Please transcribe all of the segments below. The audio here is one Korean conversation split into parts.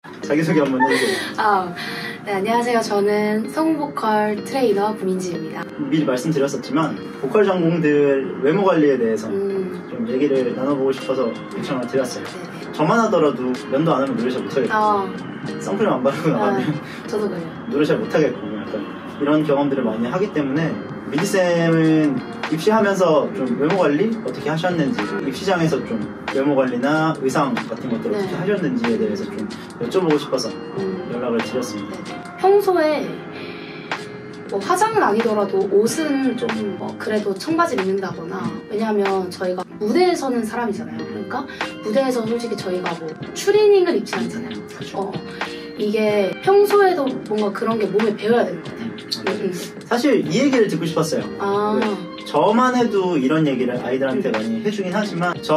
자기소개 한번 해주세요. 네, 안녕하세요. 저는 성보컬 트레이너 구민지입니다. 미리 말씀드렸었지만 보컬 전공들 외모 관리에 대해서 좀 얘기를 나눠보고 싶어서 요청을 드렸어요. 네네. 저만 하더라도 면도 안 하면 노래 잘 못하겠고 선크림 안 바르고 나가면 저도 그래요. 노래 잘 못하겠고 약간 이런 경험들을 많이 하기 때문에 미디쌤은 입시하면서 좀 외모 관리 어떻게 하셨는지, 입시장에서 좀 외모 관리나 의상 같은 것들 어떻게 하셨는지에 대해서 좀 여쭤보고 싶어서 연락을 드렸습니다. 평소에 뭐 화장은 아니더라도 옷은 좀 뭐 그래도 청바지를 입는다거나, 왜냐하면 저희가 무대에 서는 사람이잖아요. 그러니까 무대에서 솔직히 저희가 뭐 추리닝을 입지 않잖아요. 이게 평소에도 뭔가 그런 게 몸에 배워야 되는 것 같아요. 사실 이 얘기를 듣고 싶었어요. 저만 해도 이런 얘기를 아이들한테 많이 해주긴 하지만 저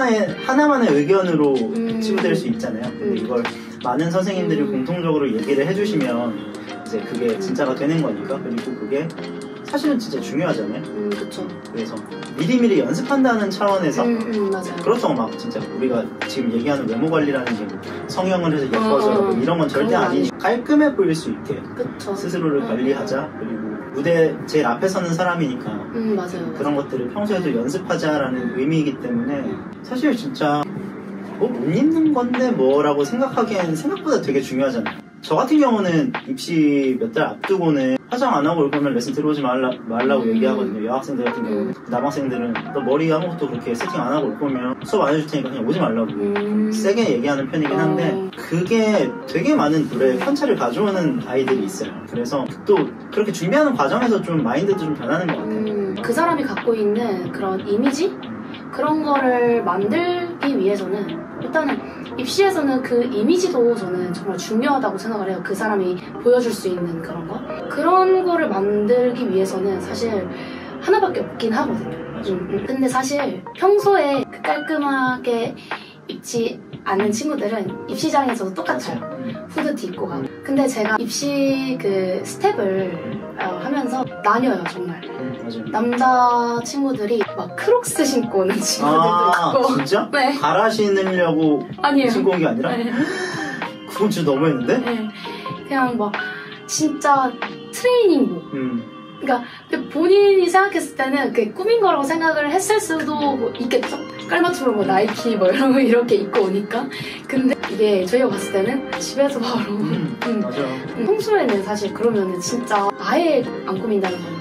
하나만의 의견으로 치부될 수 있잖아요. 근데 이걸 많은 선생님들이 공통적으로 얘기를 해주시면 이제 그게 진짜가 되는 거니까. 그리고 그게 사실은 진짜 중요하잖아요. 그쵸. 그래서 미리미리 연습한다는 차원에서 맞아요. 그렇다고 막 진짜 우리가 지금 얘기하는 외모 관리라는 게 성형을 해서 예뻐져라고 이런 건 절대 아니니 깔끔해 보일 수 있게 그쵸. 스스로를 관리하자. 그리고 무대 제일 앞에 서는 사람이니까 맞아요. 그런 것들을 평소에도 연습하자라는 의미이기 때문에 사실 진짜 못 입는 건데 뭐라고 생각하기엔 생각보다 되게 중요하잖아요. 저 같은 경우는 입시 몇 달 앞두고는 화장 안 하고 올 거면 레슨 들어오지 말라고 얘기하거든요. 여학생들 같은 경우는. 남학생들은 너 머리 아무것도 그렇게 세팅 안 하고 올 거면 수업 안 해줄 테니까 그냥 오지 말라고 세게 얘기하는 편이긴 한데 그게 되게 많은 노래 편차를 가져오는 아이들이 있어요. 그래서 또 그렇게 준비하는 과정에서 좀 마인드도 좀 변하는 것 같아요. 그 사람이 갖고 있는 그런 이미지? 그런 거를 만들기 위해서는 일단은 입시에서는 그 이미지도 저는 정말 중요하다고 생각을 해요. 그 사람이 보여줄 수 있는 그런 거. 그런 거를 만들기 위해서는 사실 하나밖에 없긴 하거든요. 근데 사실 평소에 그 깔끔하게 입지 않는 친구들은 입시장에서도 똑같아요. 후드티 입고 가고. 근데 제가 입시 그 스텝을 하면서 나뉘어요, 정말. 맞아요. 남자 친구들이 막 크록스 신고 오는 친구들도 있고. 진짜? 네. 갈아 신으려고 아니에요. 신고 온 게 아니라? 네. 그건 진짜 너무했는데? 네. 그냥 막 진짜 트레이닝복. 그러니까 본인이 생각했을 때는 그게 꾸민 거라고 생각을 했을 수도 뭐 있겠죠? 깔맞춤으로 뭐 나이키 뭐 이런 거 이렇게 입고 오니까. 근데 이게 저희가 봤을 때는 집에서 바로 맞아요. 평소에는 사실 그러면은 진짜 아예 안 꾸민다는 건데.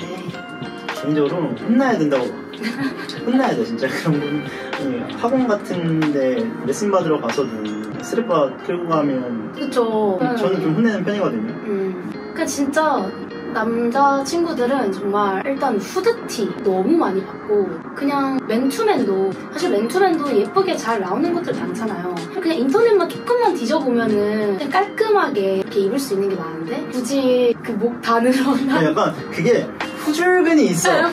개인적으로 혼나야 된다고 봐. 혼나야 돼 진짜. 그런 분 학원 같은데 레슨 받으러 가서도 스트랩바 끌고 가면 그쵸. 저는 좀 혼내는 편이거든요. 그러니까 진짜 남자 친구들은 정말 일단 후드티 너무 많이 받고, 그냥 맨투맨도 사실 맨투맨도 예쁘게 잘 나오는 것들 많잖아요. 그냥 인터넷만 조금만 뒤져보면은 그냥 깔끔하게 이렇게 입을 수 있는 게 많은데 굳이 그 목 다 늘어나. 약간 그게 후줄근이 있어. 네,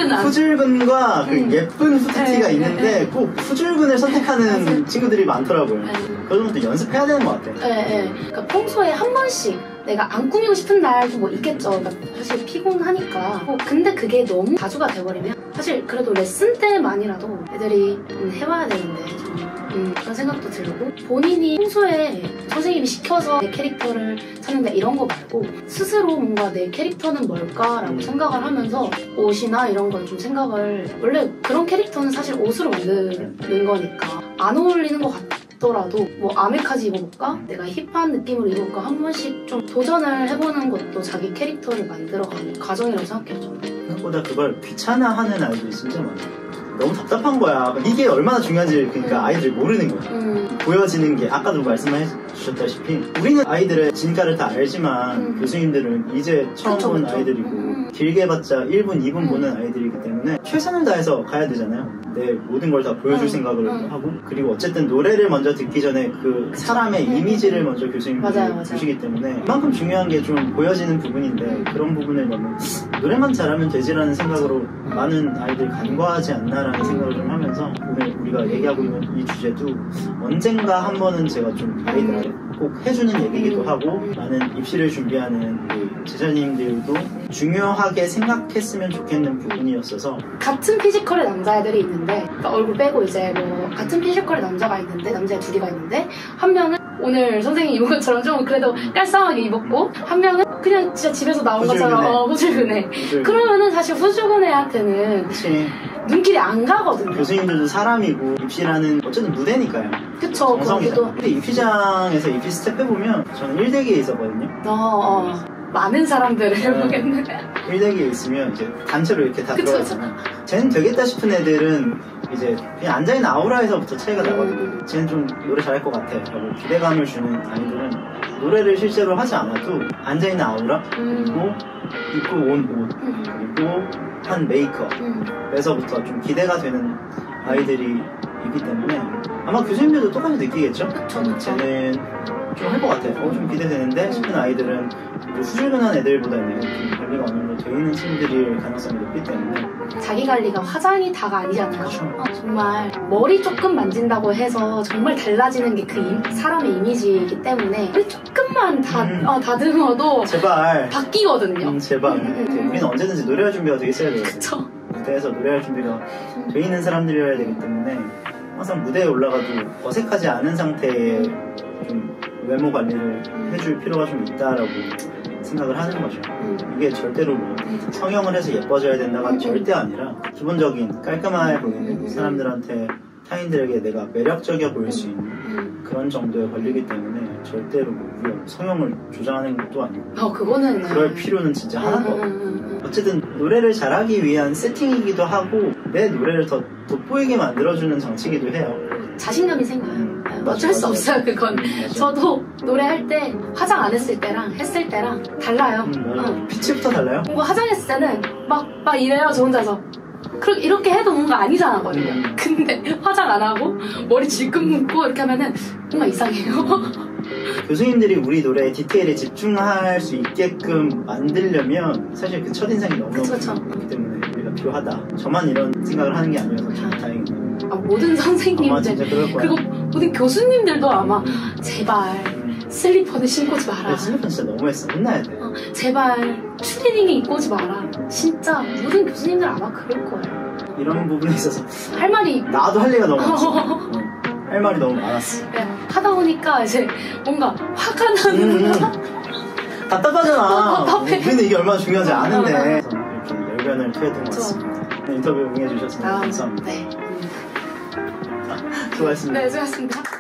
후줄근과 그 예쁜 후드티가 있는데 꼭 후줄근을 선택하는 친구들이 많더라고요. 그런 것도 연습해야 되는 것 같아. 네. 그러니까 평소에 한 번씩 내가 안 꾸미고 싶은 날도 뭐 있겠죠. 그러니까 사실 피곤하니까. 근데 그게 너무 자주가 돼버리면 사실 그래도 레슨 때만이라도 애들이 해봐야 되는데 그런 생각도 들고, 본인이 평소에 선생님이 시켜서 내 캐릭터를 찾는다 이런 거 말고 스스로 뭔가 내 캐릭터는 뭘까라고 생각을 하면서 옷이나 이런 걸 좀 생각을, 원래 그런 캐릭터는 사실 옷으로 만드는 거니까 안 어울리는 것 같더라도 뭐 아메카지 입어볼까? 내가 힙한 느낌으로 입어볼까? 한 번씩 좀 도전을 해보는 것도 자기 캐릭터를 만들어가는 과정이라고 생각해요, 저는. 생각보다 그걸 귀찮아하는 아이들이 진짜 많아요. 너무 답답한 거야. 이게 얼마나 중요한지 그러니까 아이들이 모르는 거야. 보여지는 게 아까도 말씀해 주셨다시피 우리는 아이들의 진가를 다 알지만 교수님들은 이제 처음 본 아이들이고 길게 봤자 1분, 2분 보는 아이들이기 때문에 최선을 다해서 가야 되잖아요. 내 모든 걸 다 보여줄 생각을 하고, 그리고 어쨌든 노래를 먼저 듣기 전에 그 사람의 이미지를 먼저 교수님들이 주시기 때문에 그만큼 중요한 게 좀 보여지는 부분인데 그런 부분을 너무 노래만 잘하면 되지라는 생각으로 많은 아이들이 간과하지 않나라는 생각을 좀 하면서 오늘 우리가 얘기하고 있는 이 주제도 언젠가 한 번은 제가 좀 아이들한테 꼭 해주는 얘기기도 하고, 많은 입시를 준비하는 제자님들도 중요하게 생각했으면 좋겠는 부분이었어서. 같은 피지컬의 남자애들이 있는데, 그러니까 얼굴 빼고 이제 뭐 같은 피지컬의 남자가 있는데, 남자애 둘이가 있는데 한 명은 오늘 선생님 입은 것처럼 좀 그래도 깔쌈하게 입었고 한 명은 그냥 진짜 집에서 나온 것처럼 후줄근해. 그러면은 사실 후줄근해한테는 그치. 눈길이 안 가거든요. 교수님들도 사람이고 입시라는 어쨌든 무대니까요. 그쵸. 정성이죠. 근데 입시장에서 입시 스텝 해보면 저는 1대기에 있었거든요. 많은 사람들을 해보겠네. 1대기에 있으면 이제 단체로 이렇게 다 그쵸, 들어가잖아. 쟤는 되겠다 싶은 애들은 이제 그냥 앉아있는 아우라에서부터 차이가 나거든요. 쟤는 좀 노래 잘할 것 같아 라고 기대감을 주는 아이들은 노래를 실제로 하지 않아도 앉아있는 아우라 그리고 입고 온 옷 그리고 한 메이크업에서부터 좀 기대가 되는 아이들이 있기 때문에 아마 교수님들도 똑같이 느끼겠죠? 그쵸. 쟤는 좀 할 것 같아. 좀 기대되는데 싶은 아이들은 후줄근한 애들보다는 좀 관리가 어느 정도 되어 있는 친구들일 가능성이 높기 때문에 자기 관리가 화장이 다가 아니잖아요. 그쵸. 정말 머리 조금 만진다고 해서 정말 달라지는 게 그 사람의 이미지이기 때문에 머리 조금만 다듬어도 제발 바뀌거든요. 제발 우리는 언제든지 노래할 준비가 되게 있어야 되거든요. 그쵸. 무대에서 노래할 준비가 돼 있는 사람들이어야 되기 때문에 항상 무대에 올라가도 어색하지 않은 상태의 좀 외모 관리를 해줄 필요가 좀 있다라고 생각을 하는 거죠. 이게 절대로 뭐 성형을 해서 예뻐져야 된다가 절대 아니라 기본적인 깔끔해 보이는 사람들한테 타인들에게 내가 매력적이어 보일 수 있는 그런 정도의 권리이기 때문에 절대로 뭐 우리가 성형을 조장하는 것도 아니고 그거는 그럴 필요는 진짜 하나도 없고 어쨌든 노래를 잘하기 위한 세팅이기도 하고 내 노래를 더 돋보이게 만들어주는 장치이기도 해요. 자신감이 생겨요. 어쩔 수 없어요 그건. 저도 노래할 때 화장 안 했을 때랑 했을 때랑 달라요. 피치부터 달라요? 뭔가 화장했을 때는 막 이래요 저 혼자서. 이렇게 해도 뭔가 아니잖아거든요. 근데 화장 안 하고 머리 질끈 묶고 이렇게 하면은 뭔가 이상해요. 교수님들이 우리 노래에 디테일에 집중할 수 있게끔 만들려면 사실 그 첫인상이 너무 그렇기 때문에 우리가 필요하다. 저만 이런 생각을 하는 게 아니어서 참 다행이네요. 모든 선생님들 진짜 그럴 거야. 그리고 모든 교수님들도 아마 제발 슬리퍼는 신고 오지 마라. 슬리퍼는 진짜 너무했어. 혼나야 돼. 제발 추리닝에 입고 오지 마라. 진짜 모든 교수님들 아마 그럴 거예요. 이런 부분에 있어서 할 말이 나도 할 얘기가 너무 많지. 할 말이 너무 많았어. 하다 보니까 이제 뭔가 화가 나는 답답하잖아. 우리는 이게 얼마나 중요한지 아는데 이렇게 열변을 토했던 것 같습니다. 인터뷰 응해주셔서 감사합니다. 네. 수고하셨습니다. 네, 수고하셨습니다.